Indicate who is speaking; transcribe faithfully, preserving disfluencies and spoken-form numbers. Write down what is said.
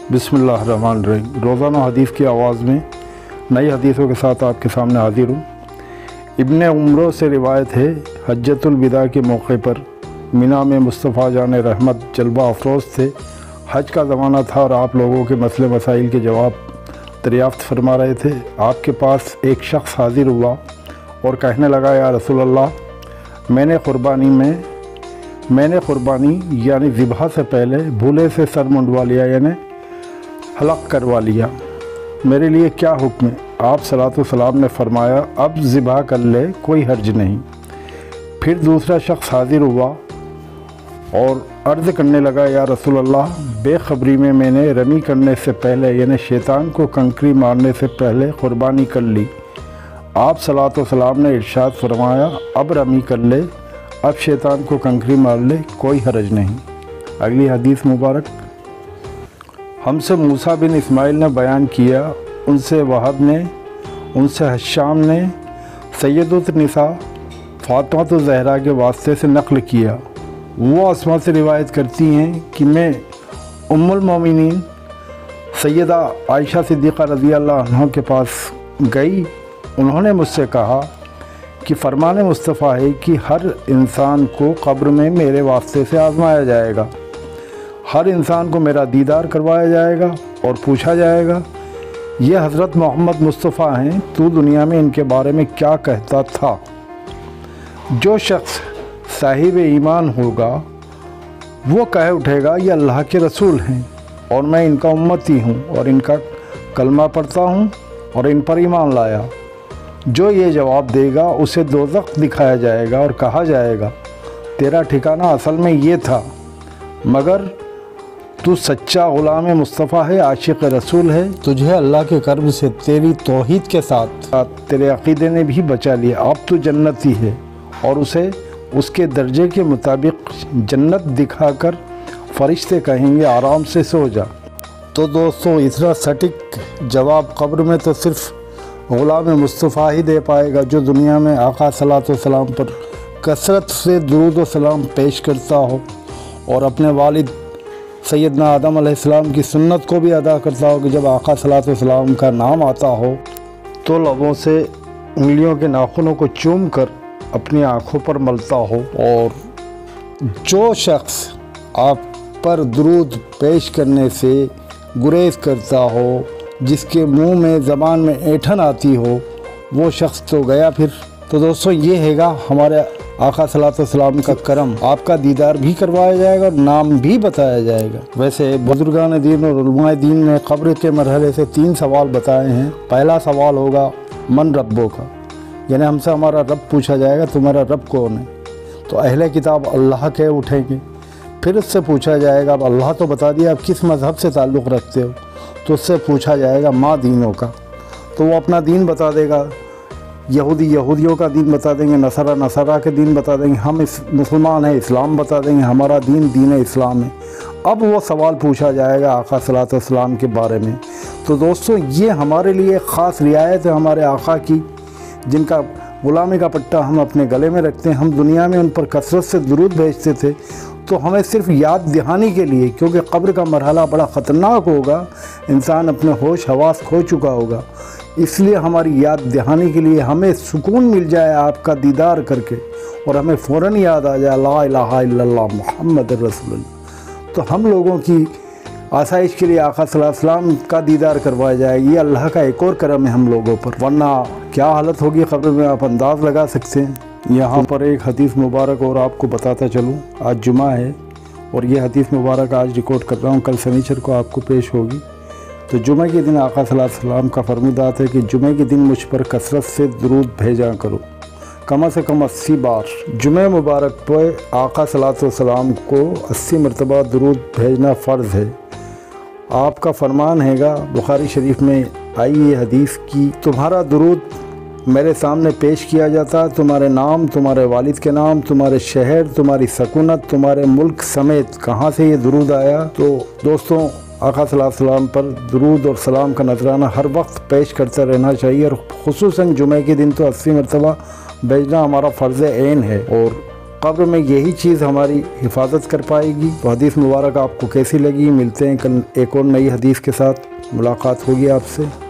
Speaker 1: बिस्मिल्लाहिर्रहमानिर्रहीम। रोज़ाना हदीस की आवाज़ में नई हदीसों के साथ आपके सामने हाजिर हूँ। इब्ने उम्रों से रिवायत है, हज्जतुल विदा के मौके पर मिना में मुस्तफ़ा जान रहमत जलवा अफरोज़ थे। हज का ज़माना था और आप लोगों के मसले मसाइल के जवाब दरियाफ़्त फरमा रहे थे। आपके पास एक शख्स हाजिर हुआ और कहने लगा, या रसूल अल्लाह, मैंने क़ुरबानी में मैंने क़ुरबानी यानी ज़िबहा से पहले भूले से सर मुंडवा लिया, यानी हलक करवा लिया। मेरे लिए क्या हुक्म है? आप सलातो सलाम ने फरमाया, अब ज़िबहा कर ले, कोई हर्ज नहीं। फिर दूसरा शख्स हाजिर हुआ और अर्ज़ करने लगा, या रसूल अल्लाह, बेखबरी में मैंने रमी करने से पहले यानी शैतान को कंकरी मारने से पहले क़ुरबानी कर ली। आप सलातो सलाम ने इरशाद फरमाया, अब रमी कर ले, अब शैतान को कंकरी मार ले, कोई हर्ज नहीं। अगली हदीस मुबारक हमसे मूसा बिन इस्माइल ने बयान किया, उनसे वहब ने, उनसे हशाम ने सैयदुत निसा फातिमा ज़हरा के वास्ते से नक़ल किया। वो अस्मा से रिवायत करती हैं कि मैं उम्मुल मोमिनीन सैयदा आयशा सिद्दीक़ा रज़ी अल्लाह अन्हा के पास गई। उन्होंने मुझसे कहा कि फ़रमाने मुस्तफ़ा है कि हर इंसान को कब्र में मेरे वास्ते से आज़माया जाएगा, हर इंसान को मेरा दीदार करवाया जाएगा और पूछा जाएगा, ये हज़रत मोहम्मद मुस्तफ़ा हैं, तू दुनिया में इनके बारे में क्या कहता था? जो शख्स साहिब ईमान होगा वो कह उठेगा, ये अल्लाह के रसूल हैं और मैं इनका उम्मती हूँ और इनका कलमा पढ़ता हूँ और इन पर ईमान लाया। जो ये जवाब देगा उसे दोज़ख दिखाया जाएगा और कहा जाएगा, तेरा ठिकाना असल में ये था, मगर तू सच्चा ग़ुलाम मुस्तफ़ा है, आशिक़ रसूल है, तुझे अल्लाह के कर्म से तेरी तौहीद के साथ तेरे अक़ीदे ने भी बचा लिया। अब तू जन्नती है और उसे उसके दर्जे के मुताबिक जन्नत दिखाकर फ़रिश्ते कहेंगे, आराम से सो जा। तो दोस्तों, इतना सटीक जवाब कब्र में तो सिर्फ़ ग़ुलाम मुस्तफ़ा ही दे पाएगा, जो दुनिया में आका सलातो सलाम पर कसरत से दुरूद व सलाम पेश करता हो और अपने वालिद सैयदना आदम अलैहिस्सलाम की सुन्नत को भी अदा करता हो कि जब आका सलातो सलाम का नाम आता हो तो लबों से उंगलियों के नाखूनों को चूम कर अपनी आँखों पर मलता हो। और जो शख्स आप पर दुरूद पेश करने से गुरेज करता हो, जिसके मुंह में ज़बान में ऐंठन आती हो, वो शख्स तो गया फिर। तो दोस्तों, ये हैगा हमारे आका सलातो सलाम का करम, आपका दीदार भी करवाया जाएगा और नाम भी बताया जाएगा। वैसे बुजुर्गान दीन और उलमाए दीन ने कब्र के मरहले से तीन सवाल बताए हैं। पहला सवाल होगा मन रब्बों का, यानी हमसे हमारा रब पूछा जाएगा, तुम्हारा रब कौन है? तो अहले किताब अल्लाह के उठेंगे। फिर उससे पूछा जाएगा, अब अल्लाह तो बता दिया, अब किस मज़हब से ताल्लुक़ रखते हो? तो उससे पूछा जाएगा माँ दीनों का, तो वो अपना दीन बता देगा। यहूदी यहूदियों का दीन बता देंगे, नसारा नसारा के दीन बता देंगे, हम इस मुसलमान हैं, इस्लाम बता देंगे, हमारा दीन दीन इस्लाम है। अब वो सवाल पूछा जाएगा आका सलातो सलाम के बारे में। तो दोस्तों, ये हमारे लिए ख़ास रियायत है हमारे आका की, जिनका ग़ुलामी का पट्टा हम अपने गले में रखते हैं। हम दुनिया में उन पर कसरत से दुरूद भेजते थे, तो हमें सिर्फ़ याद दहानी के लिए, क्योंकि कब्र का मरहला बड़ा ख़तरनाक होगा, इंसान अपने होश हवास खो चुका होगा, इसलिए हमारी याद दहानी के लिए हमें सुकून मिल जाए आपका दीदार करके और हमें फ़ौरन याद आ जाए ला इलाहा इल्लल्लाह मुहम्मद रसूलुल्लाह। तो हम लोगों की आसाइश के लिए आका सल्लल्लाहु अलैहि वसल्लम का दीदार करवाया जाए, ये अल्लाह का एक और करम है हम लोगों पर, वरना क्या हालत होगी कब्र में आप अंदाज़ लगा सकते हैं। यहाँ पर एक हदीस मुबारक और आपको बताता चलूँ, आज जुमा है और ये हदीस मुबारक आज रिकॉर्ड कर रहा हूँ, कल शनिचर को आपको पेश होगी। तो जुमे के दिन आका सल्लल्लाहु अलैहि वसल्लम का फरमादात है कि जुमे के दिन मुझ पर कसरत से दुरूद भेजा करो, कम से कम अस्सी बार। जुमे मुबारक पर आका सल्लल्लाहु अलैहि वसल्लम को अस्सी मरतबा दुरूद भेजना फ़र्ज़ है। आपका फरमान हैगा, बुखारी शरीफ में आई ये हदीस की, तुम्हारा दुरूद मेरे सामने पेश किया जाता, तुम्हारे नाम, तुम्हारे वालिद के नाम, तुम्हारे शहर, तुम्हारी सकूनत, तुम्हारे मुल्क समेत। कहाँ से ये दुरूद आया? तो दोस्तों, आका सल्लल्लाहु अलैहि वसल्लम पर दुरूद और सलाम का नजराना हर वक्त पेश करते रहना चाहिए और ख़ुसूसन जुमे के दिन तो अस्सी मरतबा भेजना हमारा फ़र्ज़ ऐन है। और कब्र में यही चीज़ हमारी हिफाजत कर पाएगी। तो हदीस मुबारक आपको कैसी लगी? मिलते हैं कल एक और नई हदीस के साथ, मुलाकात होगी आपसे।